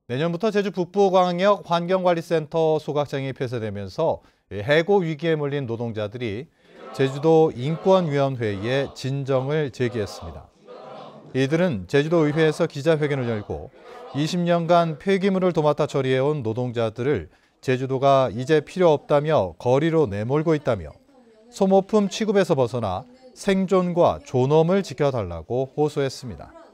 내년부터 제주 북부광역 환경관리센터 소각장이 폐쇄되면서 해고 위기에 몰린 노동자들이 제주도 인권위원회에 진정을 제기했습니다. 이들은 제주도의회에서 기자회견을 열고 20년간 폐기물을 도맡아 처리해온 노동자들을 제주도가 이제 필요 없다며 거리로 내몰고 있다며 소모품 취급에서 벗어나 생존과 존엄을 지켜달라고 호소했습니다.